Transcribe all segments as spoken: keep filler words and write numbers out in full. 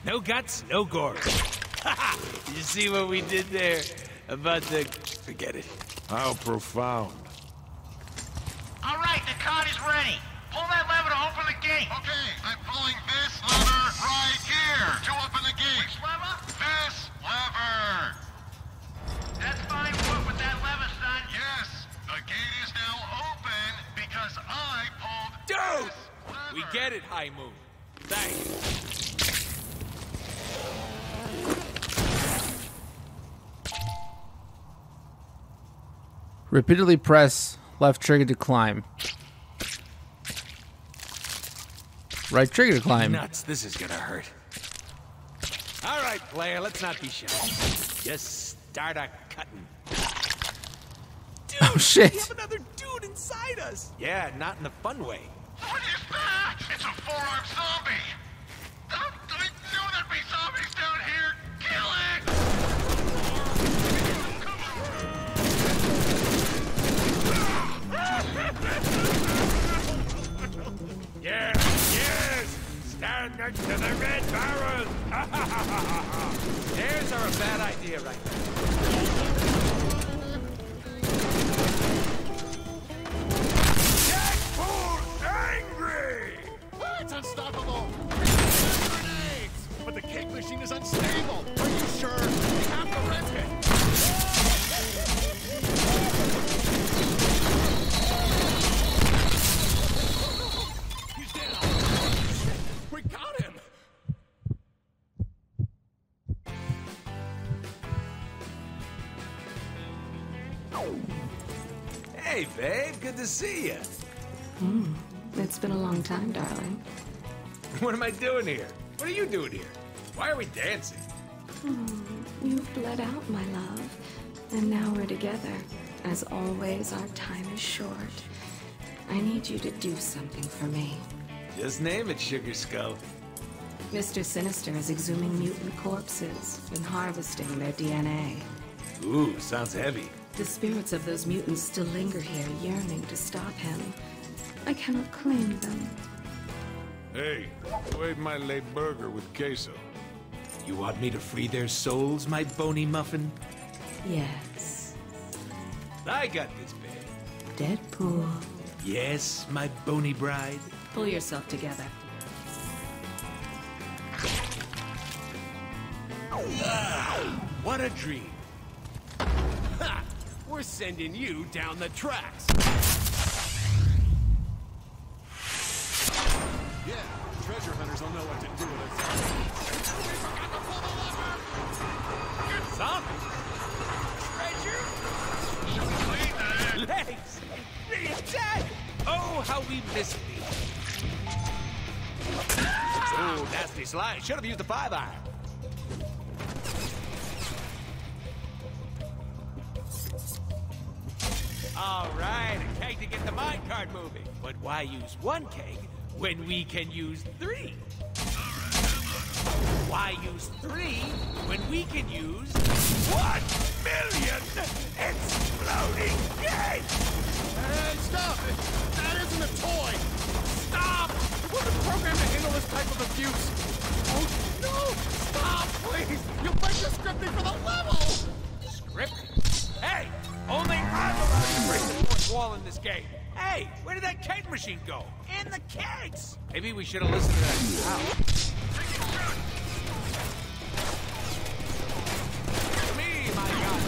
No guts, no gore. You see what we did there? About the... Forget it. How profound. All right, the card is ready. Pull that lever to open the gate. Okay, I'm pulling this lever right here to open the gate. Which lever? This lever. That's fine work with that lever, son. Yes, the gate is now open because I pulled Dude! this lever. We get it, High Moon. Thanks. Repeatedly press left trigger to climb. Right trigger to climb. Nuts, this is gonna hurt. All right, player, let's not be shy. Just start a cutting. Dude, Oh shit! we have another dude inside us. Yeah, not in the fun way. What is that? It's a four-armed zombie. I, I knew there'd be zombies down here. Kill it! Yeah, yes! Stand next to the red barrel! Stairs are a bad idea right now. Deadpool angry! It's unstoppable. Grenades! But the cake machine is unstable. Are you sure? We have to rent it. He's down. We got him. Hey, babe, good to see you. Hmm. It's been a long time, darling. What am I doing here? What are you doing here? Why are we dancing? Hmm. You've bled out, my love. And now we're together. As always, our time is short. I need you to do something for me. Just name it, Sugar Skull. Mister Sinister is exhuming mutant corpses and harvesting their D N A. Ooh, sounds heavy. The spirits of those mutants still linger here, yearning to stop him. I cannot claim them. Hey, who ate my late burger with queso? You want me to free their souls, my bony muffin? Yes. I got this, babe. Deadpool. Yes, my bony bride. Pull yourself together. Ah, what a dream. Ha! We're sending you down the tracks. Yeah, treasure hunters will know what to do with it. We forgot to pull the lever! Zombie? Treasure? Legs! Me dead! Oh, how we miss these. Oh, nasty slide. Should have used the five iron. All right, a keg to get the minecart moving. But why use one keg when we can use three? Why use three when we can use one million exploding kegs? Hey, stop it! That isn't a toy! Stop! It wasn't programmed to handle this type of abuse. Oh, no! Stop, please! You'll break the scripting for the level! Script? Hey! Only I'm allowed to break the fourth wall in this game. Hey, where did that keg machine go? In the kegs! Maybe we should have listened to that. Ow. To me, my God.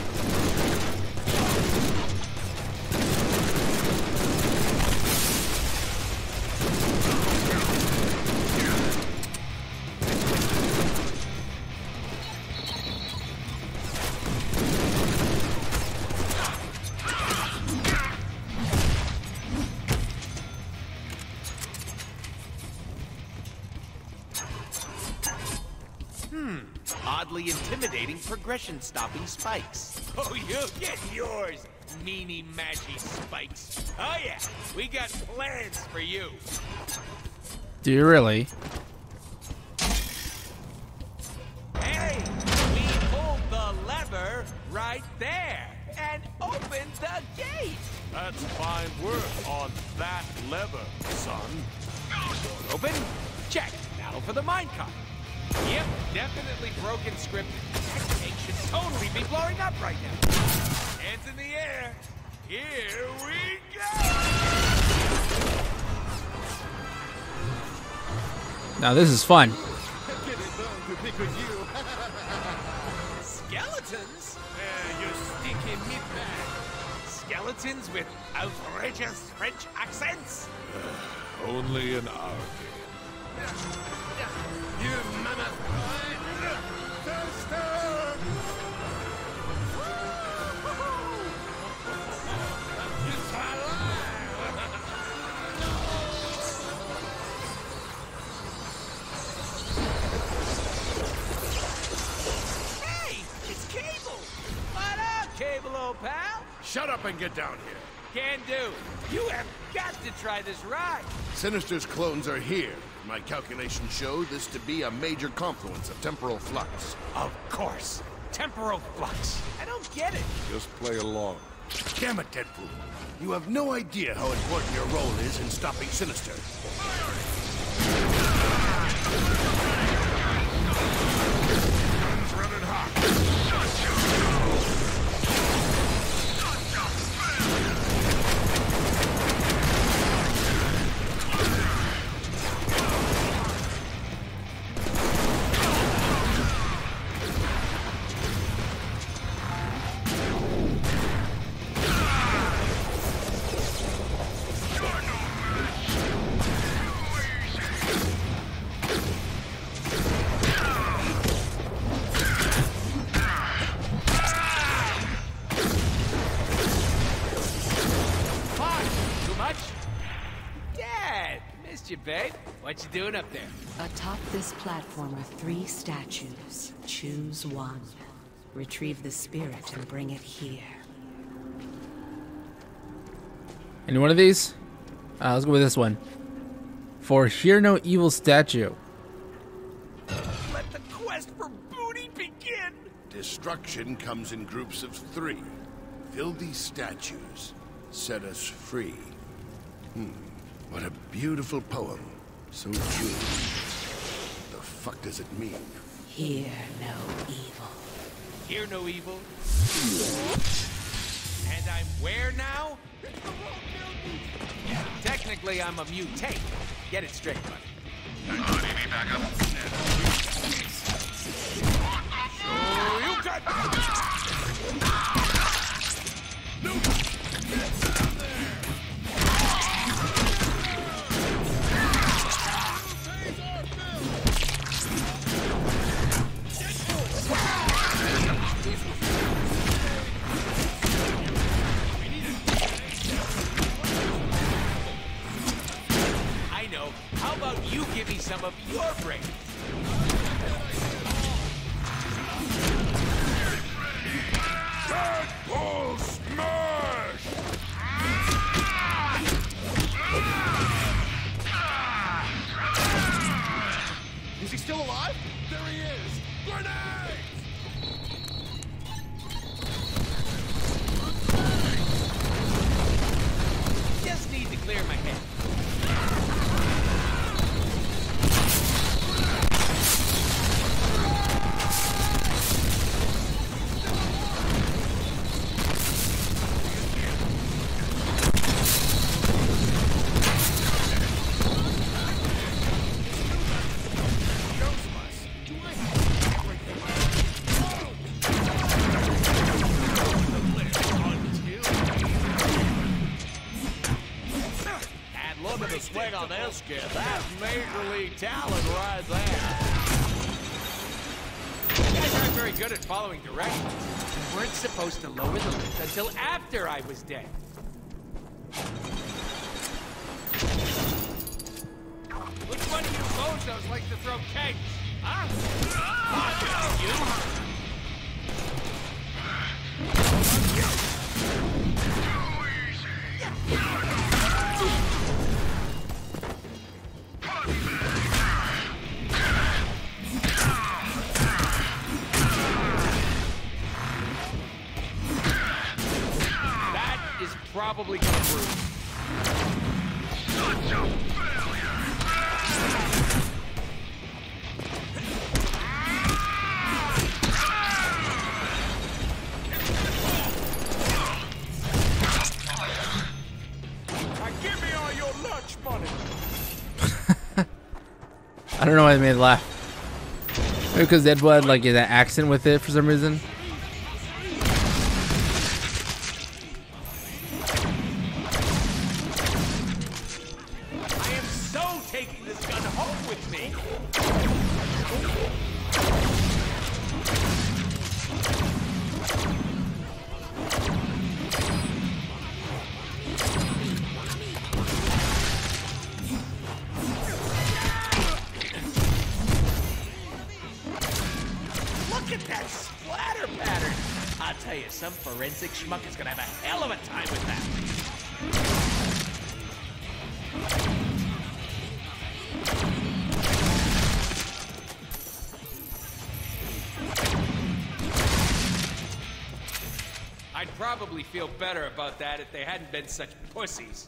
Oddly intimidating progression-stopping spikes. Oh, you get yours, meanie-matchy spikes. Oh yeah, we got plans for you. Do you really? Hey, we pulled the lever right there and opened the gate. That's fine work on that lever, son. Door open? Check. Now for the minecart. Yep, definitely broken scripted. That cake should totally be blowing up right now. Hands in the air. Here we go! Now this is fun. Skeletons? Uh, you sticky meatbag. Skeletons with outrageous French accents? Only in our game. You mammoth boy! Faster! It's alive! Hey, it's Cable! What up, Cable, old pal? Shut up and get down here. Can do. You have got to try this ride. Sinister's clones are here. My calculations show this to be a major confluence of temporal flux. Of course. Temporal flux. I don't get it. Just play along. Damn it, Deadpool. You have no idea how important your role is in stopping Sinister. Guns running hot. You, babe. What you doing up there? Atop this platform are three statues. Choose one. Retrieve the spirit and bring it here. Any one of these? Uh, let's go with this one. For hear no evil statue. Let the quest for booty begin! Destruction comes in groups of three. Fill these statues. Set us free. Hmm. What a beautiful poem. So true. The fuck does it mean? Hear no evil. Hear no evil? And I'm where now? Technically, I'm a mutate. Get it straight, buddy. Uh, need backup? Oh, you got... I know. How about you give me some of your brains? Deadpool smash! Is he still alive? There he is! Grenades! Just need to clear my head. Swing on this kid. That's major league talent right there. You guys aren't very good at following directions. You weren't supposed to lower the lift until after I was dead. Which one of you bozos like to throw kegs? Huh? Oh, you. Probably gonna prove. Such a failure! I don't know why they made it laugh. Maybe because Deadpool had like that accent with it for some reason. I am so taking this gun home with me. Look at that splatter pattern. I'll tell you, some forensic schmuck is gonna have a hell of a time with that. I'd probably feel better about that if they hadn't been such pussies.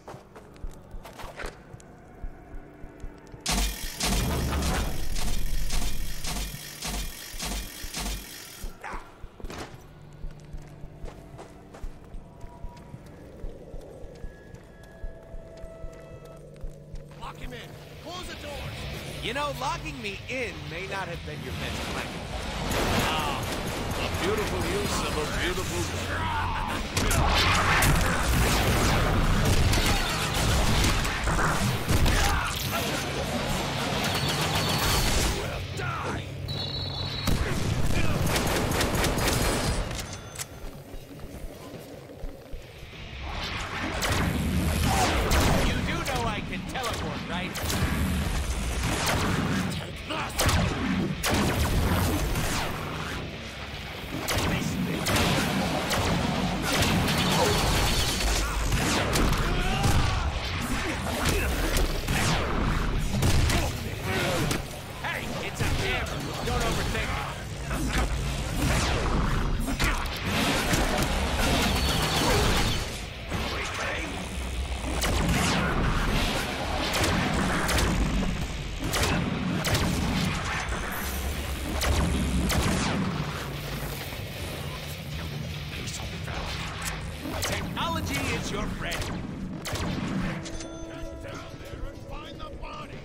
Lock him in. Close the doors. You know, locking me in may not have been your best plan. Ah, a beautiful use of a beautiful... Well, die! You do know I can teleport, right? Hey, it's a hammer. Don't overthink it. Technology is your friend. Get down there and find the body.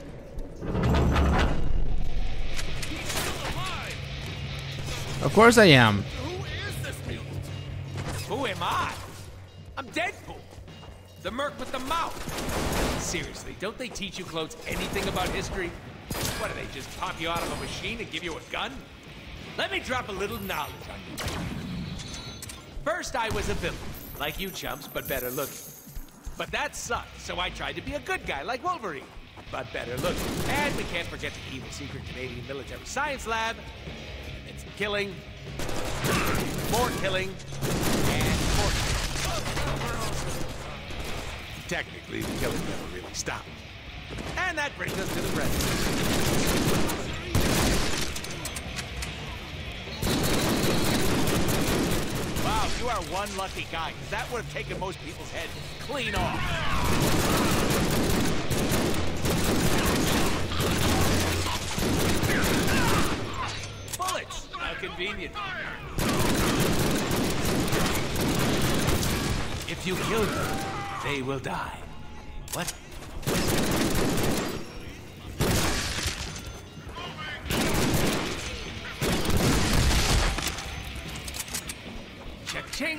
He's still alive. Of course I am. Who is this mutant? Who am I? I'm Deadpool. The merc with the mouth. Seriously, don't they teach you clones anything about history? What, do they just pop you out of a machine and give you a gun? Let me drop a little knowledge on you. First, I was a villain, like you chumps, but better looking. But that sucked, so I tried to be a good guy like Wolverine, but better looking. And we can't forget the evil secret Canadian military science lab. It's killing, more killing, and more killing. Technically, the killing never really stopped. And that brings us to the present. Wow, you are one lucky guy, 'cause that would have taken most people's heads clean off. Bullets! How convenient. If you kill them, they will die. What? Cha-ching!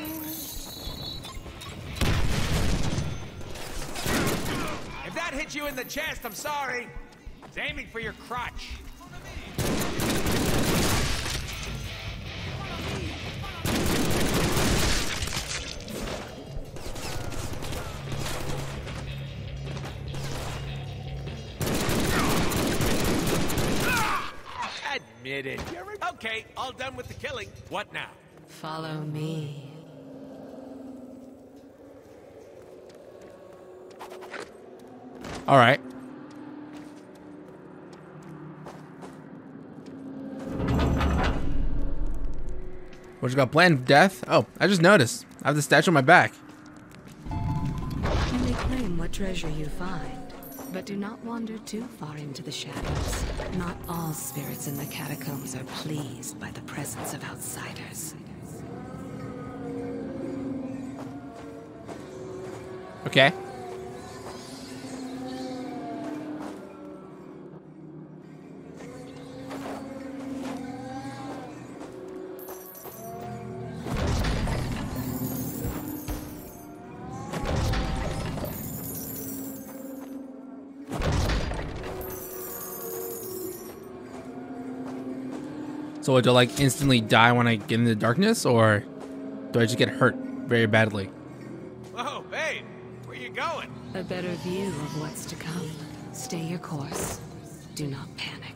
If that hit you in the chest, I'm sorry. It's aiming for your crotch. Admit it. Okay, all done with the killing. What now? Follow me. All right. What you got planned, Death? Oh, I just noticed. I have the statue on my back. You may claim what treasure you find, but do not wander too far into the shadows. Not all spirits in the catacombs are pleased by the presence of outsiders. Okay. So do I like instantly die when I get in the darkness, or do I just get hurt very badly? Whoa, babe, where you going? A better view of what's to come. Stay your course. Do not panic.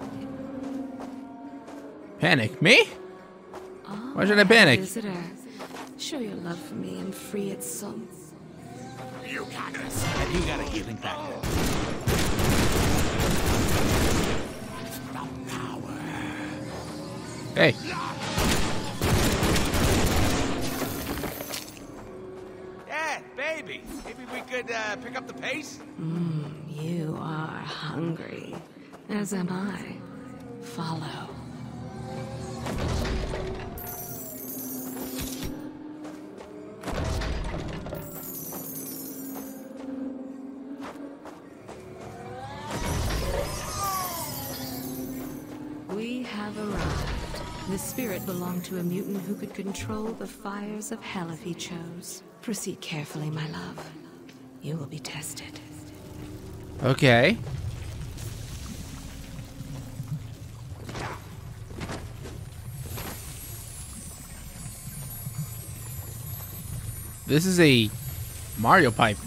Panic? Me? Oh, Why should I panic? Visitor, show your love for me and free its soul. You got this. And you got a healing factor. The power. Hey. Yeah, baby. Maybe we could uh, pick up the pace? Mm, you are hungry. As am I. Follow. We have arrived. The spirit belonged to a mutant who could control the fires of hell if he chose. Proceed carefully, my love. You will be tested. Okay. This is a Mario pipe.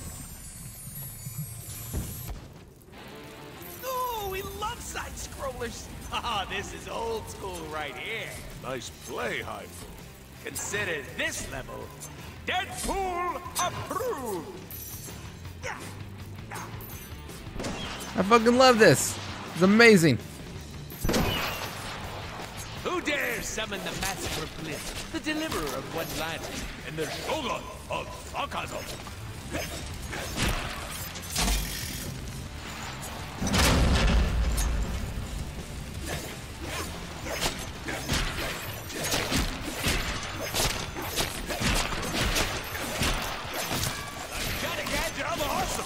Ooh, we love side scrollers. Ah, this is old school right here. Nice play, Hypo. Consider this level Deadpool approved. I fucking love this. It's amazing. Who dares summon the master of bliss, the deliverer of one-liners, and the shogun of sarcasm? Cutting edge of awesome.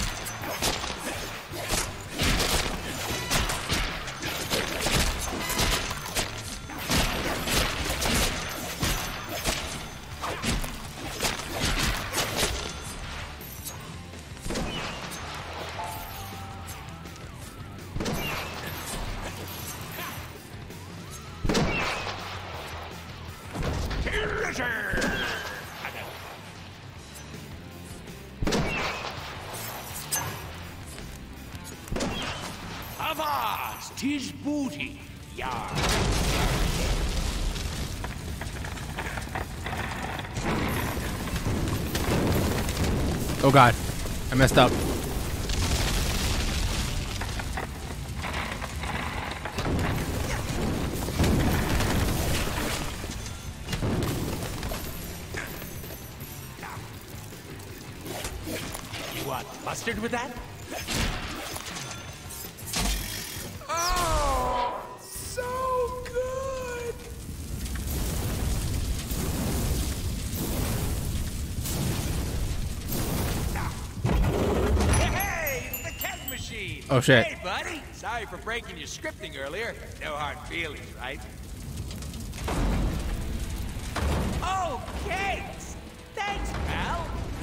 Avast, 'tis booty, yar. Oh god. I messed up. You want mustard with that? So good! Hey, it's the keg machine! Oh, shit. Hey, buddy! Sorry for breaking your scripting earlier. No hard feelings, right? Oh, kegs! Thanks, pal!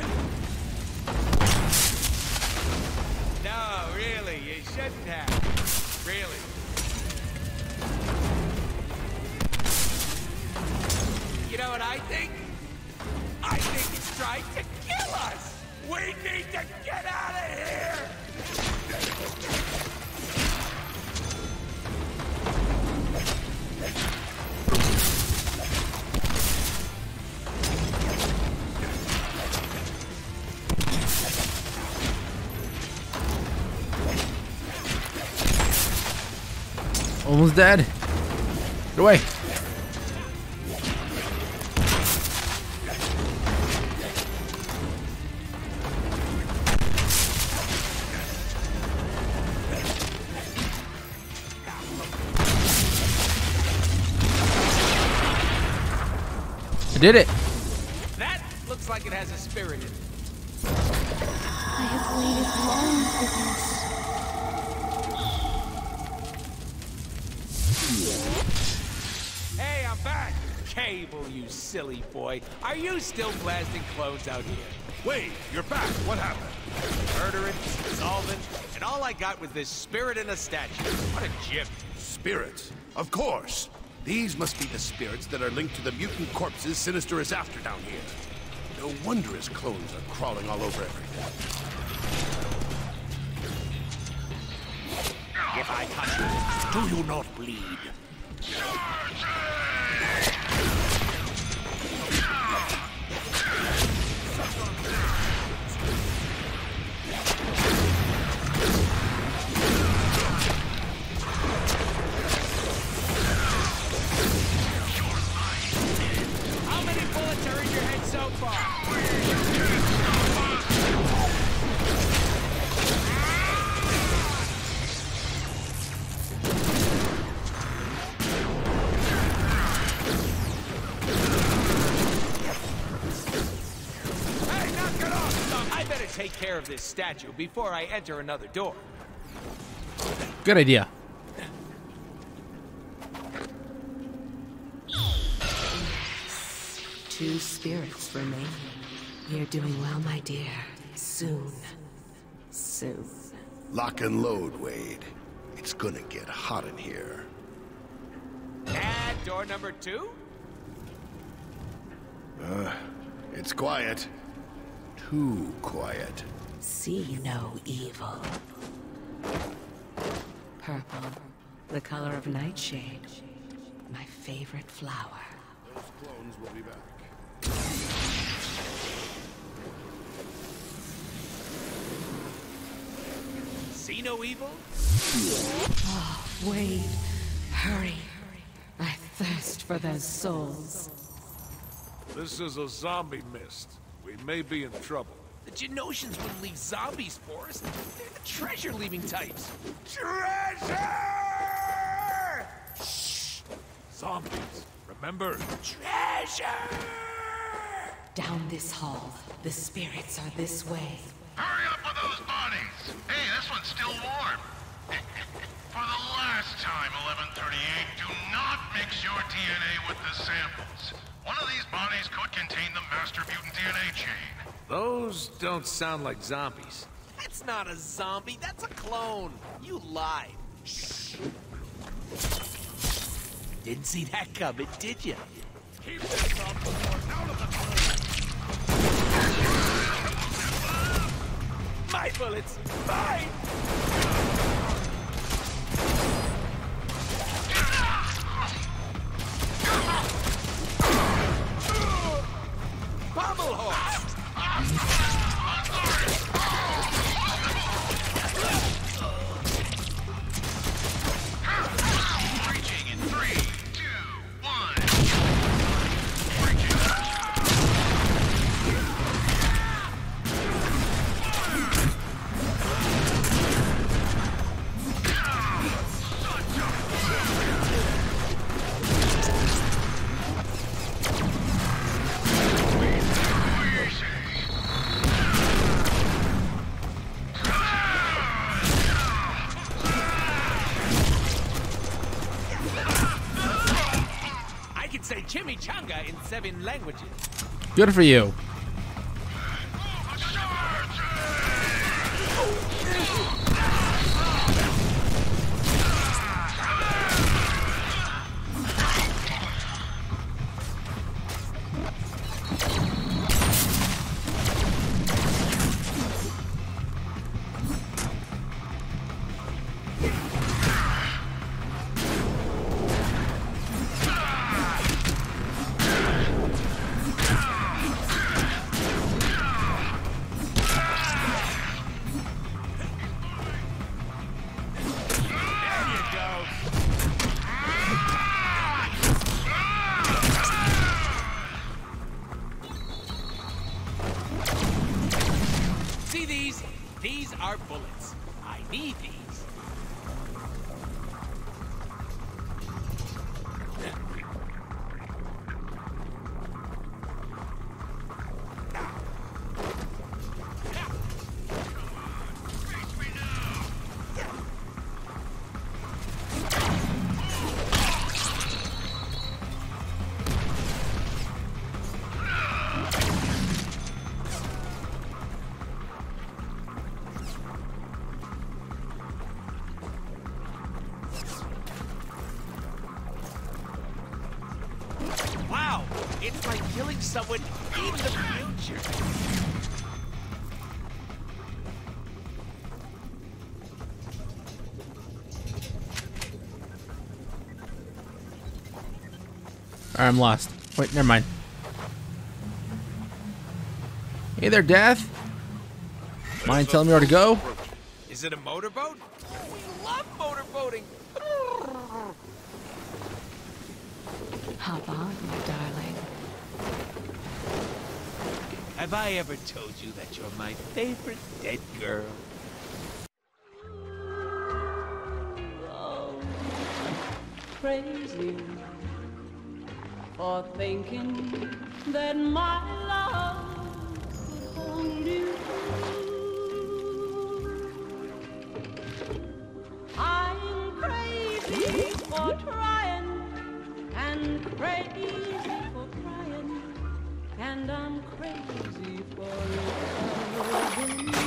No, really, you shouldn't have. Really. You know what I think? I think it's trying to kill us! We need to get out of here! Almost dead. Get away. I did it. That looks like it has a spirit in it. I have waited long for this. Hey, I'm back! Cable, you silly boy. Are you still blasting clones out here? Wait, you're back. What happened? Murdering, solvent, and all I got was this spirit in a statue. What a gift. Spirits, of course. These must be the spirits that are linked to the mutant corpses Sinister is after down here. No wonder his clones are crawling all over everything. If I touch you, do you not bleed? How many bullets are in your head so far? Take care of this statue before I enter another door. Good idea. Two spirits remain. You're doing well, my dear. Soon. Soon. Lock and load, Wade. It's gonna get hot in here. And door number two? Uh, it's quiet. Too quiet. See no evil. Purple, the color of nightshade. My favorite flower. Those clones will be back. See no evil? Oh, Wade, hurry. I thirst for those souls. This is a zombie mist. We may be in trouble. The Genosians wouldn't leave zombies for us. They're the treasure-leaving types. Treasure! Shh! Zombies, remember? Treasure! Down this hall. The spirits are this way. Hurry up with those bodies! Hey, this one's still warm. For the last time, eleven thirty-eight, do not mix your D N A with the samples. One of these bodies could contain the master mutant D N A chain. Those don't sound like zombies. That's not a zombie, that's a clone. You lied. Shh. Didn't see that coming, did you? Keep this zombie out of the My bullets! Mine! Pommel horse! Reaching in three, two, one. I can say chimichanga in seven languages. Good for you. See these? These are bullets. I need these. killing someone in the future. Alright, I'm lost. Wait, never mind. Hey there, Death. Mind telling me where to go? Is it a motorboat? Oh, we love motorboating. Hop on, my darling. Have I ever told you that you're my favorite dead girl? Oh, crazy for thinking that my love could hold you. I'm crazy for trying and crazy for crying, and I'm crazy for loving you.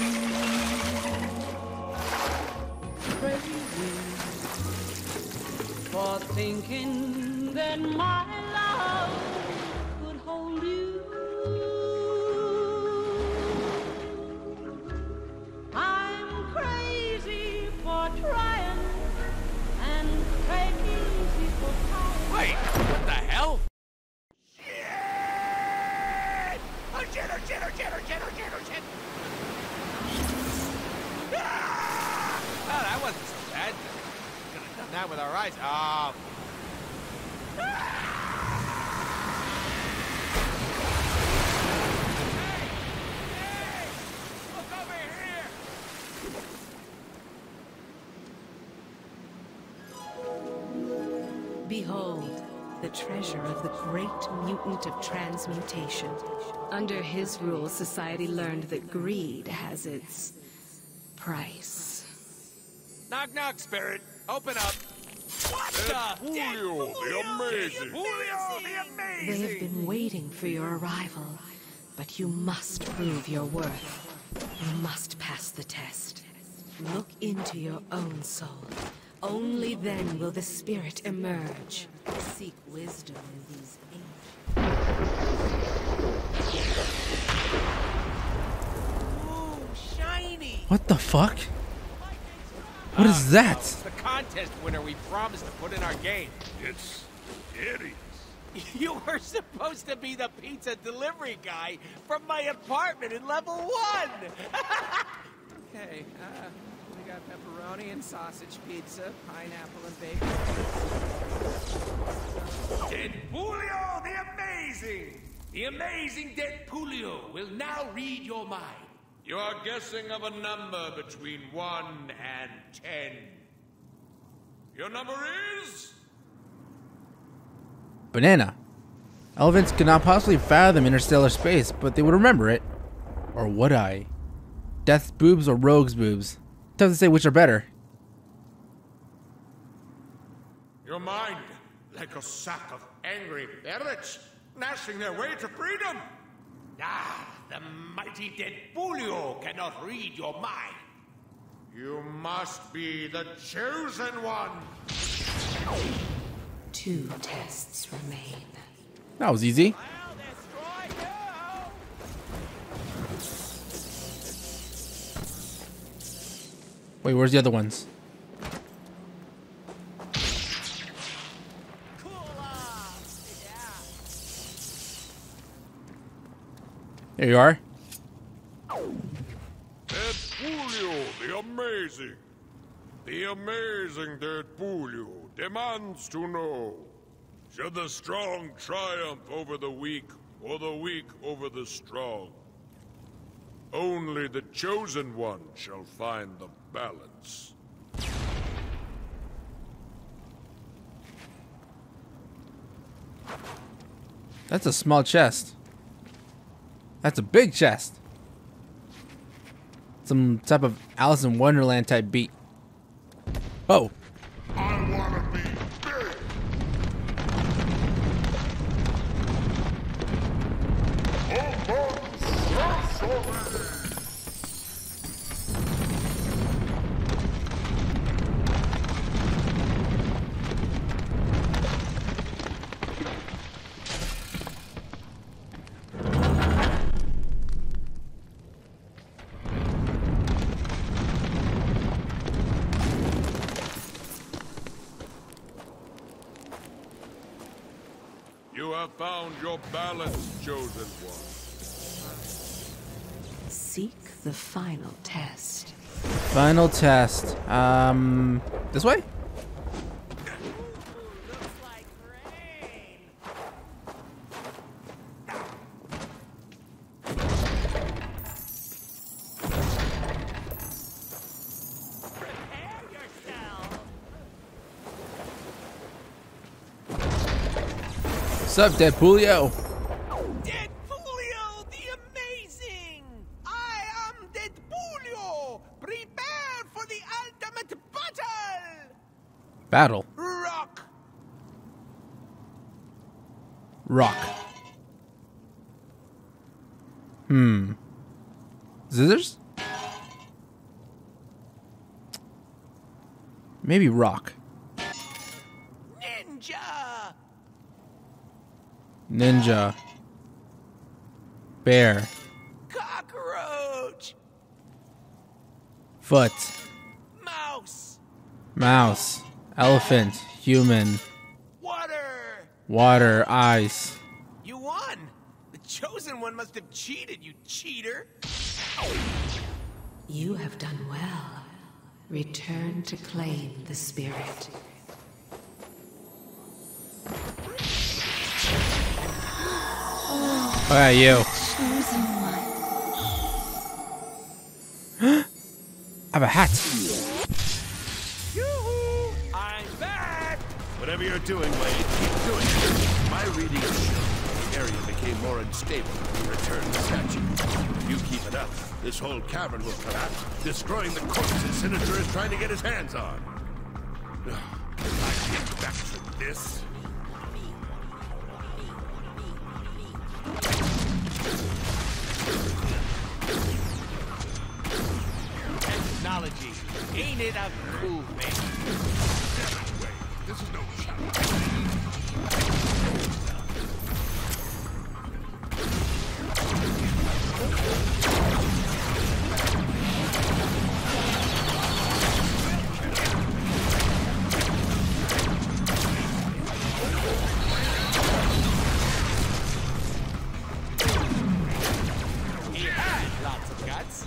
Crazy for thinking that my love could hold you. I'm crazy for trying and crazy for trying. Wait, what the hell? Shit! Oh shit, oh shit, oh shit, oh shit, oh shit, oh shit! Ah! Oh, that wasn't so bad. Could have done that with our eyes. Oh. Behold, the treasure of the great mutant of transmutation. Under his rule, society learned that greed has its price. Knock, knock, spirit. Open up. What the? Deadpoolio, the amazing. Deadpoolio, the amazing. They have been waiting for your arrival, but you must prove your worth. You must pass the test. Look into your own soul. Only then will the spirit emerge. Seek wisdom in these ancient... Ooh, shiny. What the fuck? What is that? It's the contest winner we promised to put in our game. It's hideous. You were supposed to be the pizza delivery guy from my apartment in level one. Okay, uh, we got pepperoni and sausage pizza, pineapple and bacon. Deadpoolio, the amazing! The amazing Deadpoolio will now read your mind. You are guessing of a number between one and ten. Your number is... Banana. Elephants could not possibly fathom interstellar space, but they would remember it. Or would I? Death's boobs or Rogue's boobs? Tough to say which are better. Your mind, like a sack of angry ferrets, gnashing their way to freedom. Ah, the mighty Deadpoolio cannot read your mind. You must be the chosen one. Two tests remain. That was easy. I'll destroy you! Wait, where's the other ones? Cool off! Yeah. There you are. Deadpoolio, the amazing. The amazing Deadpoolio demands to know, should the strong triumph over the weak, or the weak over the strong? Only the chosen one shall find the balance. That's a small chest. That's a big chest. Some type of Alice in Wonderland type beat. Oh. I wanna be big. found your balance, chosen one. Seek the final test. Final test. Um, this way? What's up, Deadpoolio? Deadpoolio the Amazing! I am Deadpoolio! Prepare for the ultimate battle! Battle. Rock! Rock. Hmm. Scissors? Maybe rock. Ninja! Ninja. Bear. Cockroach! Foot. Mouse! Mouse. Elephant. Human. Water! Water. Ice. You won! The chosen one must have cheated, you cheater! You have done well. Return to claim the spirit. Oh, yeah, you. Chosen one. I have a hat. Yoo-hoo! I'm back! Whatever you're doing, Wade, keep doing it. My reading shows the area became more unstable when you returned the statue. If you keep it up, this whole cavern will collapse, destroying the corpses Sinister is trying to get his hands on. I get back to this. Technology. Ain't it a groove, man? This is no challenge. He had lots of guts.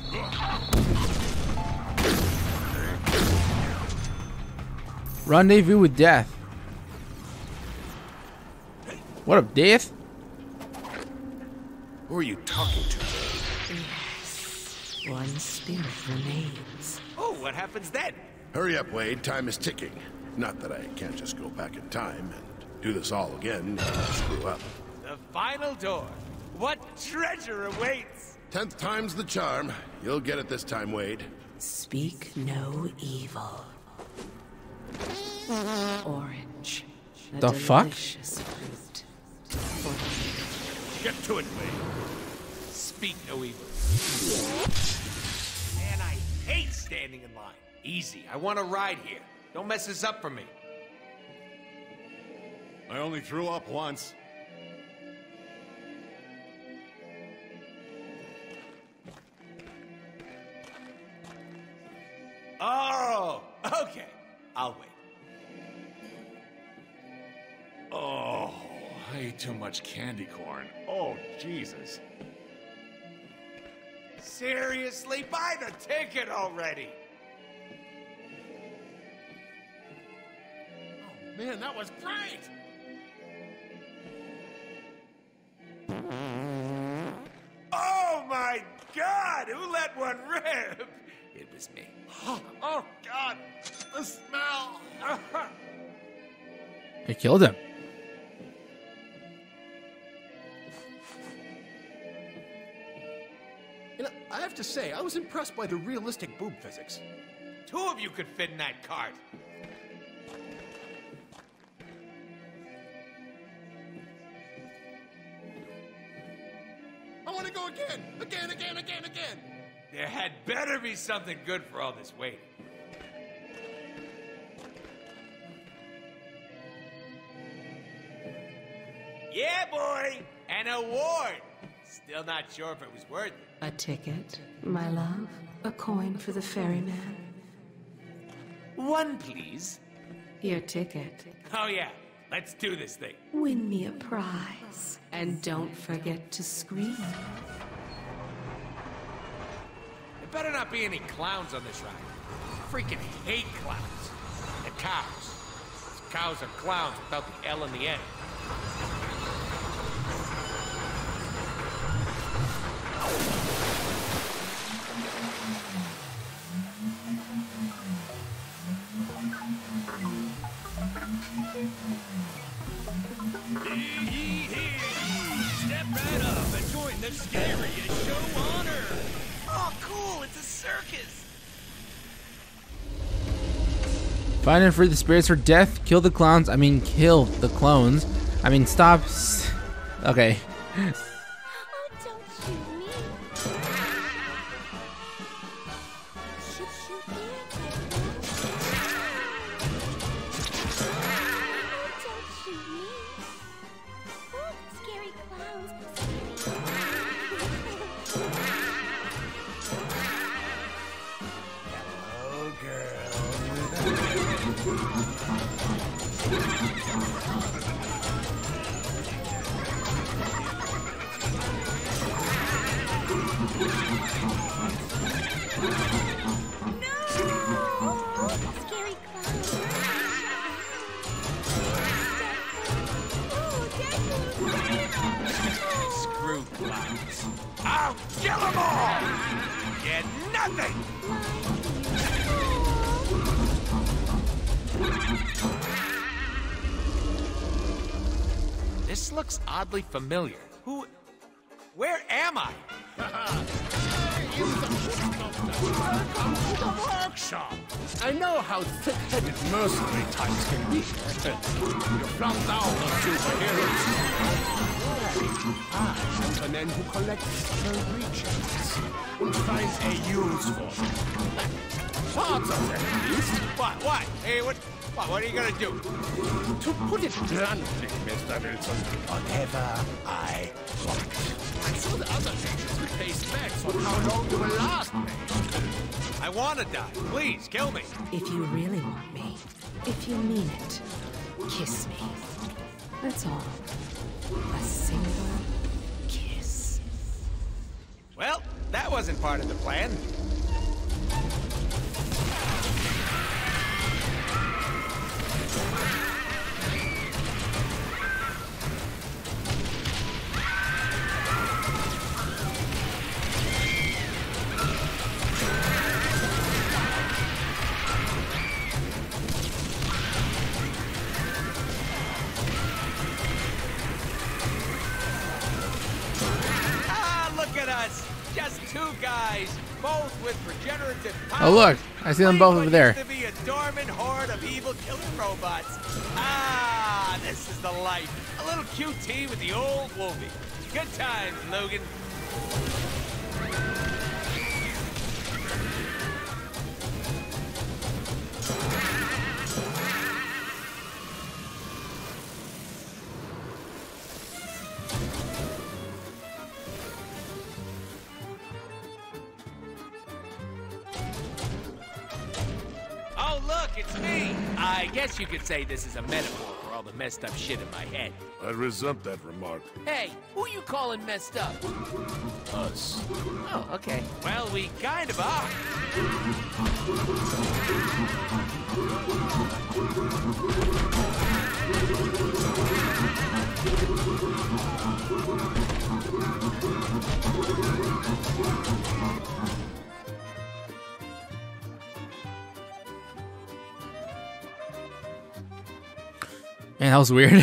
Rendezvous with Death. What up, Death? Who are you talking to? Yes. One spirit remains. Oh, what happens then? Hurry up, Wade. Time is ticking. Not that I can't just go back in time and do this all again if I screw up. The final door. What treasure awaits? Tenth time's the charm. You'll get it this time, Wade. Speak no evil. Orange. A The fuck? delicious fruit. Get to it, Wade. Speak no evil. Man, I hate standing in line. Easy. I want to ride here. Don't mess this up for me. I only threw up once. Oh, okay. I'll wait. Oh, I ate too much candy corn. Oh, Jesus. Seriously? Buy the ticket already. Oh, man, that was great! Oh my God! Who let one rip? It was me. Oh, God! The smell! I killed him. You know, I have to say, I was impressed by the realistic boob physics. Two of you could fit in that cart. I want to go again! Again, again, again, again! There had better be something good for all this waiting. Yeah, boy! An award! Still not sure if it was worth it. A ticket, my love? A coin for the ferryman? One, please. Your ticket. Oh, yeah. let's do this thing. Win me a prize. And don't forget to scream. There better not be any clowns on this ride. I freaking hate clowns. And cows. Cows are clowns without the L in the end. Step right up and join the scariest show on earth. Oh, cool, it's a circus. Find and free the spirits for death. Kill the clowns. I mean, kill the clones. I mean, stop. S okay. Oh, don't shoot me. Shoot, shoot me. Oh, don't shoot me. Oh, scary clowns. Hello, girl. Scary clowns. Screw clowns. I'll kill them all! Get nothing! This looks oddly familiar. Who... Where am I? Workshop. I know how thick-headed mercenary types can be. You flung down the superheroes. I am the man who collects strange creatures and finds a use for them. Parts of them, at least. What? What? Hey, what? What, what are you gonna do? To put it bluntly, Mister Wilson, whatever I want. And so the other creatures will place bets on how long you will last me. I wanna die. Please, kill me. If you really want me, if you mean it, kiss me. That's all. A single kiss. Well, that wasn't part of the plan. Just two guys, both with regenerative power. Oh look, I see them both over there. To be a dormant horde of evil killer robots. Ah, this is the life. A little Q T with the old Wolvie. Good times, Logan. Oh, look, it's me. I guess you could say this is a metaphor for all the messed up shit in my head. I resent that remark. Hey, who you calling messed up? Us. Oh, okay. Well, we kind of are. Man, that was weird.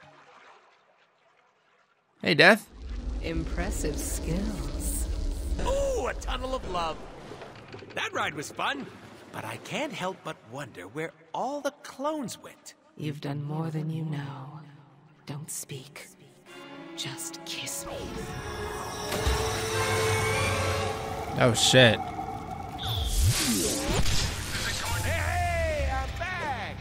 Hey, Death. Impressive skills. Ooh, a tunnel of love. That ride was fun, but I can't help but wonder where all the clones went. You've done more than you know. Don't speak. Just kiss me. Oh, shit. Hey, I'm back!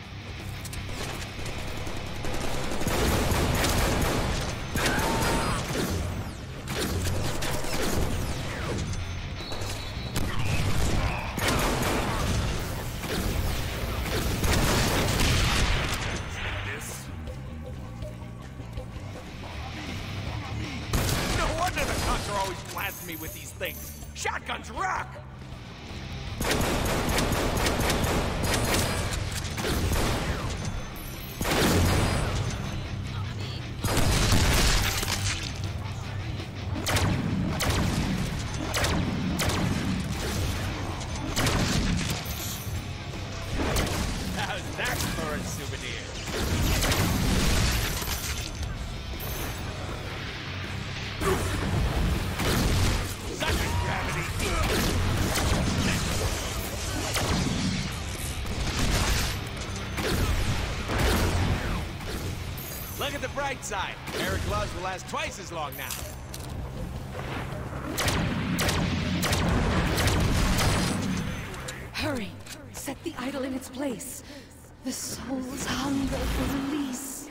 Shotguns rock! How's that for a souvenir? Look at the bright side. A pair of gloves will last twice as long now. Hurry! Set the idol in its place. The soul's hunger for release.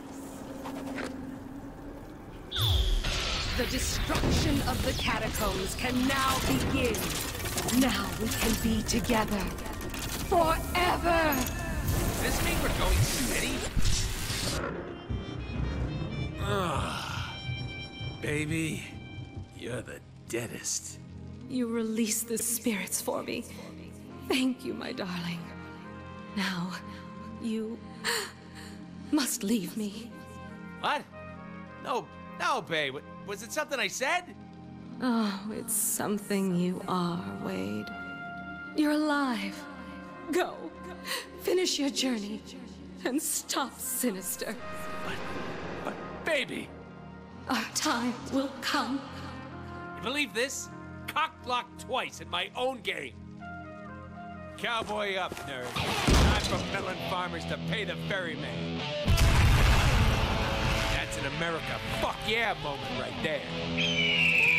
The destruction of the catacombs can now begin. Now we can be together. Forever! Does this mean we're going steady? Ah, baby, you're the deadest. You release the spirits for me. Thank you, my darling. Now, you must leave me. What? No, no, babe. Was it something I said? Oh, it's something you are, Wade. You're alive. Go. Finish your journey. And stop Sinister. But, but, baby! Our time will come. You believe this? Cock-blocked twice in my own game. Cowboy up, nerd. Time for melon farmers to pay the ferryman. That's an America fuck yeah moment right there.